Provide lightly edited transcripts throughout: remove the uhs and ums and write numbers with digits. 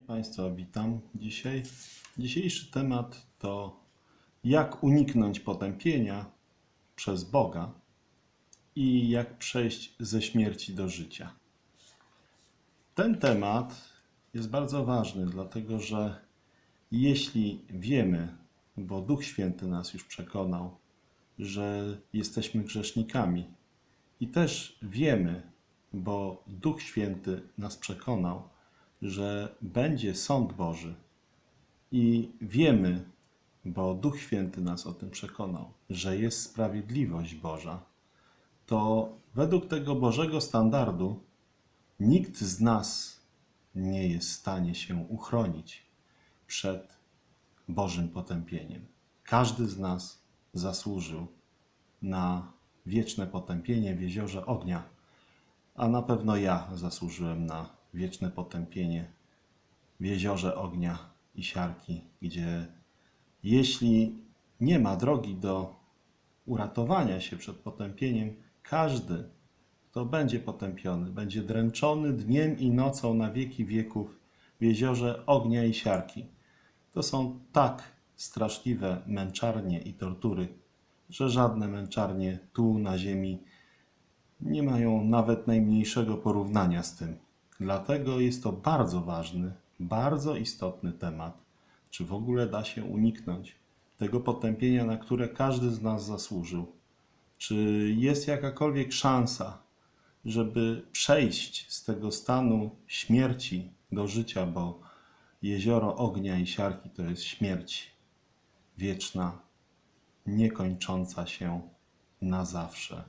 Państwa, witam dzisiaj. Dzisiejszy temat to jak uniknąć potępienia przez Boga i jak przejść ze śmierci do życia. Ten temat jest bardzo ważny, dlatego że jeśli wiemy, bo Duch Święty nas już przekonał, że jesteśmy grzesznikami i też wiemy, bo Duch Święty nas przekonał, że będzie sąd Boży i wiemy, bo Duch Święty nas o tym przekonał, że jest sprawiedliwość Boża, to według tego Bożego standardu nikt z nas nie jest w stanie się uchronić przed Bożym potępieniem. Każdy z nas zasłużył na wieczne potępienie w jeziorze ognia, a na pewno ja zasłużyłem na wieczne potępienie w jeziorze ognia i siarki, gdzie jeśli nie ma drogi do uratowania się przed potępieniem, każdy, kto będzie potępiony, będzie dręczony dniem i nocą na wieki wieków w jeziorze ognia i siarki. To są tak straszliwe męczarnie i tortury, że żadne męczarnie tu na ziemi nie mają nawet najmniejszego porównania z tym. Dlatego jest to bardzo ważny, bardzo istotny temat, czy w ogóle da się uniknąć tego potępienia, na które każdy z nas zasłużył. Czy jest jakakolwiek szansa, żeby przejść z tego stanu śmierci do życia, bo jezioro ognia i siarki to jest śmierć wieczna, niekończąca się na zawsze.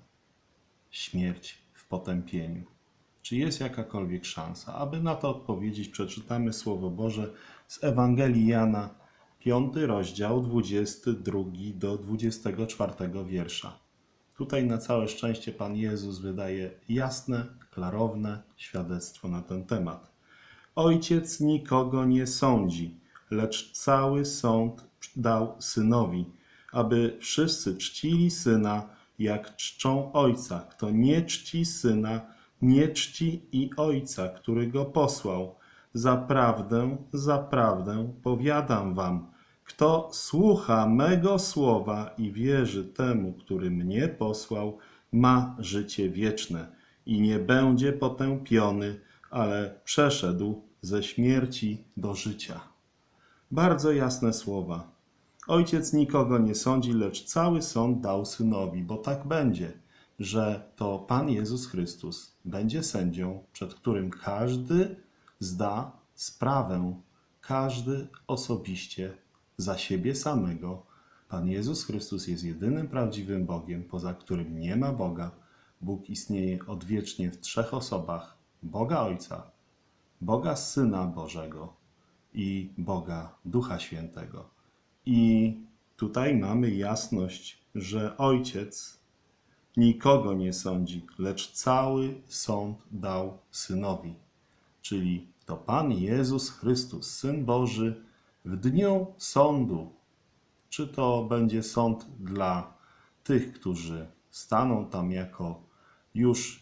Śmierć w potępieniu. Czy jest jakakolwiek szansa? Aby na to odpowiedzieć, przeczytamy Słowo Boże z Ewangelii Jana, 5 rozdział, 22 do 24 wiersza. Tutaj na całe szczęście Pan Jezus wydaje jasne, klarowne świadectwo na ten temat. Ojciec nikogo nie sądzi, lecz cały sąd dał Synowi, aby wszyscy czcili Syna, jak czczą Ojca. Kto nie czci Syna, nie czci i Ojca, który Go posłał. Zaprawdę, zaprawdę powiadam wam, kto słucha mego słowa i wierzy temu, który mnie posłał, ma życie wieczne i nie będzie potępiony, ale przeszedł ze śmierci do życia. Bardzo jasne słowa. Ojciec nikogo nie sądzi, lecz cały sąd dał Synowi, bo tak będzie, że to Pan Jezus Chrystus będzie sędzią, przed którym każdy zda sprawę, każdy osobiście za siebie samego. Pan Jezus Chrystus jest jedynym prawdziwym Bogiem, poza którym nie ma Boga. Bóg istnieje odwiecznie w trzech osobach: Boga Ojca, Boga Syna Bożego i Boga Ducha Świętego. I tutaj mamy jasność, że Ojciec nikogo nie sądzi, lecz cały sąd dał Synowi. Czyli to Pan Jezus Chrystus, Syn Boży, w dniu sądu, czy to będzie sąd dla tych, którzy staną tam jako już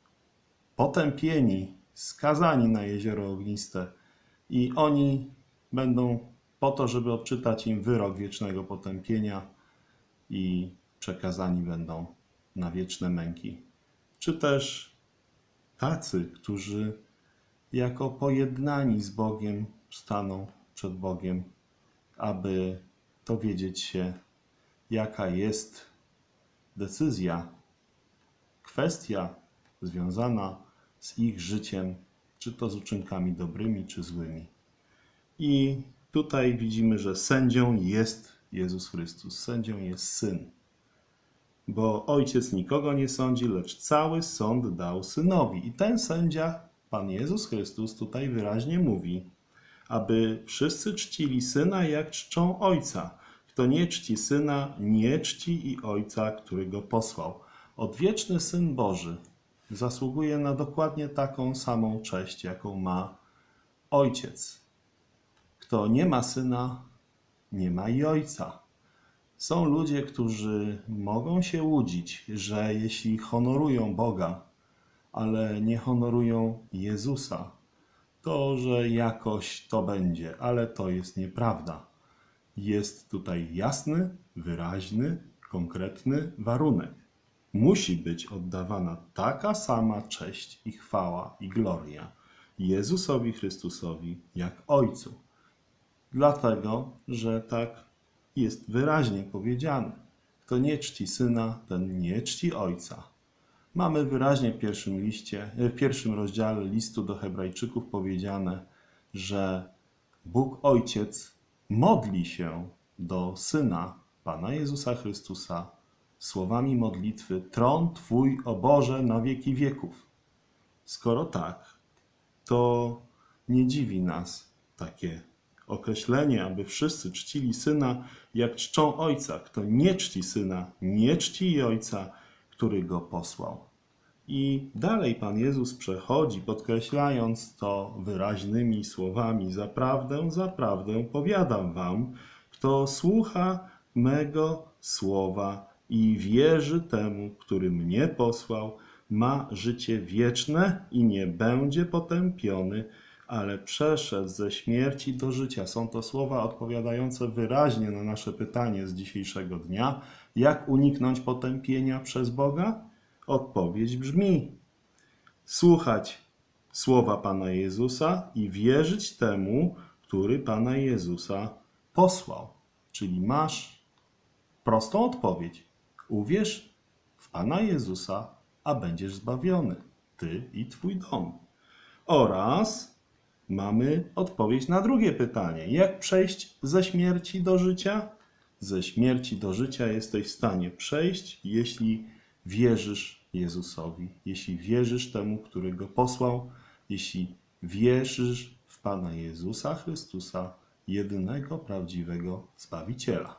potępieni, skazani na jezioro ogniste i oni będą po to, żeby odczytać im wyrok wiecznego potępienia i przekazani będą na wieczne męki. Czy też tacy, którzy jako pojednani z Bogiem staną przed Bogiem, aby dowiedzieć się, jaka jest decyzja, kwestia związana z ich życiem, czy to z uczynkami dobrymi, czy złymi. I tutaj widzimy, że sędzią jest Jezus Chrystus, sędzią jest Syn. Bo Ojciec nikogo nie sądzi, lecz cały sąd dał Synowi. I ten sędzia, Pan Jezus Chrystus, tutaj wyraźnie mówi, aby wszyscy czcili Syna, jak czczą Ojca. Kto nie czci Syna, nie czci i Ojca, który Go posłał. Odwieczny Syn Boży zasługuje na dokładnie taką samą cześć, jaką ma Ojciec. Kto nie ma Syna, nie ma i Ojca. Są ludzie, którzy mogą się łudzić, że jeśli honorują Boga, ale nie honorują Jezusa, to, że jakoś to będzie, ale to jest nieprawda. Jest tutaj jasny, wyraźny, konkretny warunek. Musi być oddawana taka sama cześć i chwała i gloria Jezusowi Chrystusowi jak Ojcu. Dlatego, że tak jest wyraźnie powiedziane. Kto nie czci Syna, ten nie czci Ojca. Mamy wyraźnie w pierwszym rozdziale listu do Hebrajczyków powiedziane, że Bóg Ojciec modli się do Syna Pana Jezusa Chrystusa słowami modlitwy: Tron Twój, o Boże, na wieki wieków. Skoro tak, to nie dziwi nas takie określenie, aby wszyscy czcili Syna, jak czczą Ojca. Kto nie czci Syna, nie czci i Ojca, który Go posłał. I dalej Pan Jezus przechodzi, podkreślając to wyraźnymi słowami: Zaprawdę, zaprawdę powiadam wam, kto słucha mego słowa i wierzy temu, który mnie posłał, ma życie wieczne i nie będzie potępiony, ale przeszedł ze śmierci do życia. Są to słowa odpowiadające wyraźnie na nasze pytanie z dzisiejszego dnia: jak uniknąć potępienia przez Boga? Odpowiedź brzmi: słuchać słowa Pana Jezusa i wierzyć temu, który Pana Jezusa posłał. Czyli masz prostą odpowiedź: uwierz w Pana Jezusa, a będziesz zbawiony, ty i twój dom. Oraz mamy odpowiedź na drugie pytanie: jak przejść ze śmierci do życia? Ze śmierci do życia jesteś w stanie przejść, jeśli wierzysz Jezusowi, jeśli wierzysz temu, który Go posłał, jeśli wierzysz w Pana Jezusa Chrystusa, jedynego prawdziwego Zbawiciela.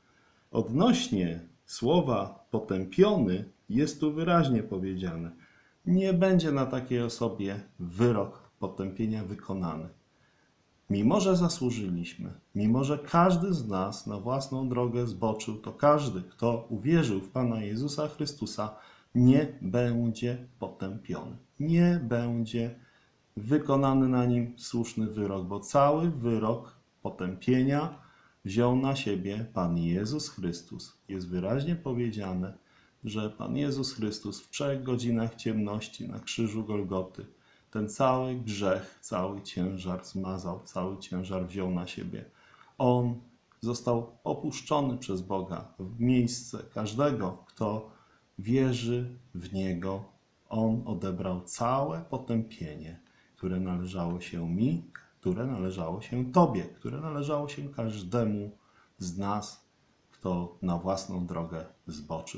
Odnośnie słowa potępiony jest tu wyraźnie powiedziane: nie będzie na takiej osobie wyrok potępienia wykonany. Mimo że zasłużyliśmy, mimo że każdy z nas na własną drogę zboczył, to każdy, kto uwierzył w Pana Jezusa Chrystusa, nie będzie potępiony. Nie będzie wykonany na nim słuszny wyrok, bo cały wyrok potępienia wziął na siebie Pan Jezus Chrystus. Jest wyraźnie powiedziane, że Pan Jezus Chrystus w 3 godzinach ciemności na krzyżu Golgoty ten cały grzech, cały ciężar zmazał, cały ciężar wziął na siebie. On został opuszczony przez Boga w miejsce każdego, kto wierzy w Niego. On odebrał całe potępienie, które należało się mi, które należało się Tobie, które należało się każdemu z nas, kto na własną drogę zboczył.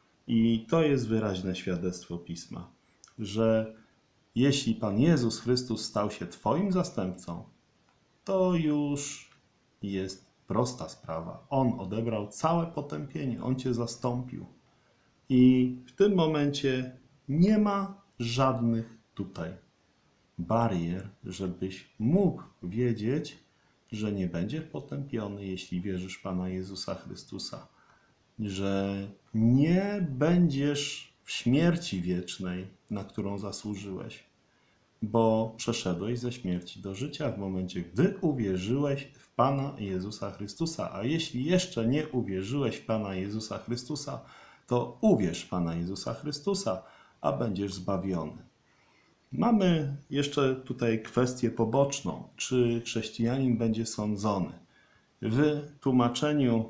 I to jest wyraźne świadectwo Pisma, że jeśli Pan Jezus Chrystus stał się Twoim zastępcą, to już jest prosta sprawa. On odebrał całe potępienie, On Cię zastąpił. I w tym momencie nie ma żadnych tutaj barier, żebyś mógł wiedzieć, że nie będziesz potępiony, jeśli wierzysz w Pana Jezusa Chrystusa, że nie będziesz w śmierci wiecznej, na którą zasłużyłeś, bo przeszedłeś ze śmierci do życia w momencie, gdy uwierzyłeś w Pana Jezusa Chrystusa. A jeśli jeszcze nie uwierzyłeś w Pana Jezusa Chrystusa, to uwierz w Pana Jezusa Chrystusa, a będziesz zbawiony. Mamy jeszcze tutaj kwestię poboczną. Czy chrześcijanin będzie sądzony? W tłumaczeniu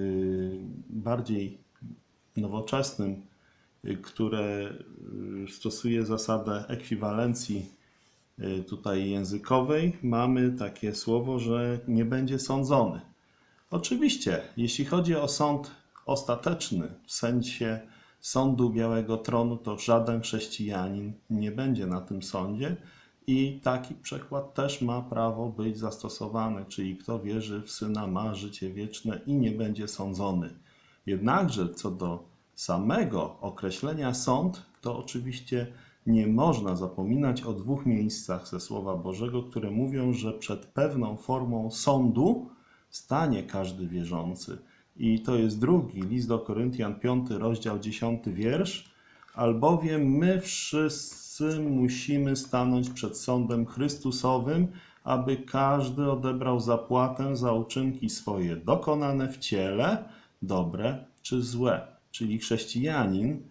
bardziej nowoczesnym, które stosuje zasadę ekwiwalencji tutaj językowej, mamy takie słowo, że nie będzie sądzony. Oczywiście, jeśli chodzi o sąd ostateczny, w sensie sądu Białego Tronu, to żaden chrześcijanin nie będzie na tym sądzie i taki przekład też ma prawo być zastosowany, czyli kto wierzy w Syna, ma życie wieczne i nie będzie sądzony. Jednakże co do samego określenia sąd, to oczywiście nie można zapominać o 2 miejscach ze Słowa Bożego, które mówią, że przed pewną formą sądu stanie każdy wierzący. I to jest 2 list do Koryntian, 5 rozdział, 10 wiersz. Albowiem my wszyscy wszyscy musimy stanąć przed sądem Chrystusowym, aby każdy odebrał zapłatę za uczynki swoje dokonane w ciele, dobre czy złe. Czyli chrześcijanin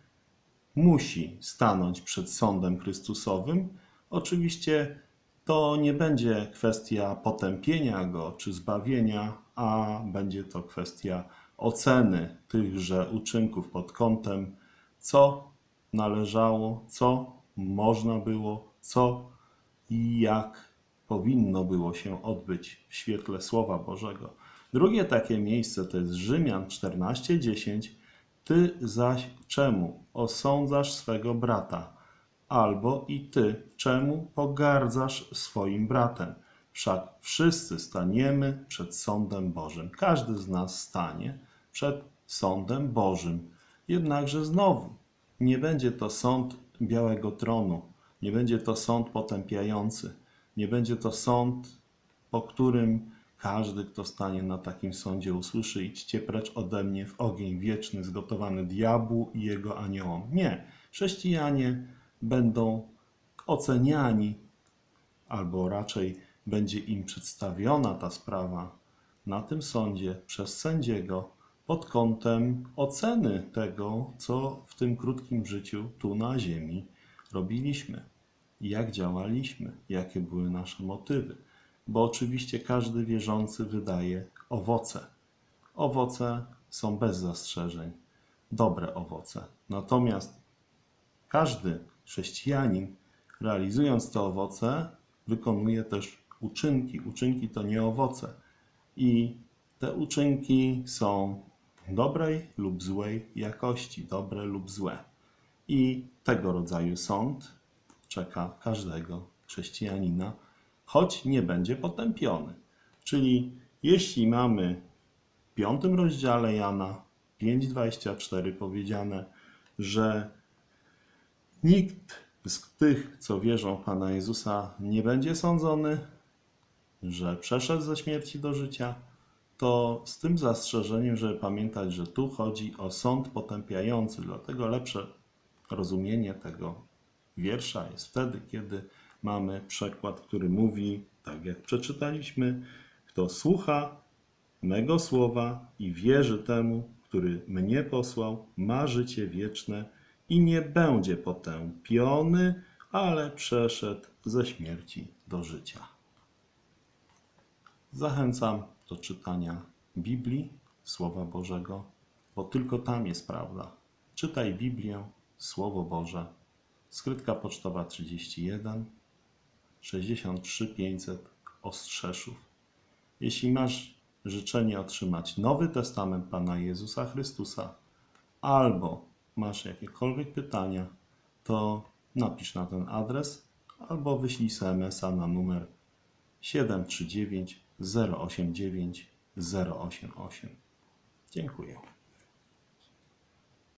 musi stanąć przed sądem Chrystusowym. Oczywiście to nie będzie kwestia potępienia go czy zbawienia, a będzie to kwestia oceny tychże uczynków pod kątem, co należało, co można było, co i jak powinno było się odbyć w świetle Słowa Bożego. Drugie takie miejsce to jest Rzymian 14:10. Ty zaś czemu osądzasz swego brata? Albo i ty czemu pogardzasz swoim bratem? Wszak wszyscy staniemy przed sądem Bożym. Każdy z nas stanie przed sądem Bożym. Jednakże znowu nie będzie to sąd białego tronu, nie będzie to sąd potępiający, nie będzie to sąd, po którym każdy, kto stanie na takim sądzie, usłyszy: idźcie precz ode mnie w ogień wieczny, zgotowany diabłu i jego aniołom. Nie. Chrześcijanie będą oceniani, albo raczej będzie im przedstawiona ta sprawa na tym sądzie przez sędziego pod kątem oceny tego, co w tym krótkim życiu tu na ziemi robiliśmy, jak działaliśmy, jakie były nasze motywy. Bo oczywiście każdy wierzący wydaje owoce. Owoce są bez zastrzeżeń, dobre owoce. Natomiast każdy chrześcijanin, realizując te owoce, wykonuje też uczynki. Uczynki to nie owoce. I te uczynki są dobrej lub złej jakości, dobre lub złe. I tego rodzaju sąd czeka każdego chrześcijanina, choć nie będzie potępiony. Czyli jeśli mamy w 5 rozdziale Jana 5:24 powiedziane, że nikt z tych, co wierzą w Pana Jezusa, nie będzie sądzony, że przeszedł ze śmierci do życia, to z tym zastrzeżeniem, żeby pamiętać, że tu chodzi o sąd potępiający. Dlatego lepsze rozumienie tego wiersza jest wtedy, kiedy mamy przekład, który mówi, tak jak przeczytaliśmy: kto słucha mego słowa i wierzy temu, który mnie posłał, ma życie wieczne i nie będzie potępiony, ale przeszedł ze śmierci do życia. Zachęcam do czytania Biblii, Słowa Bożego, bo tylko tam jest prawda. Czytaj Biblię, Słowo Boże. Skrytka pocztowa 31 63 500 Ostrzeszów. Jeśli masz życzenie otrzymać Nowy Testament Pana Jezusa Chrystusa, albo masz jakiekolwiek pytania, to napisz na ten adres albo wyślij SMS-a na numer 739 089 088. Dziękuję.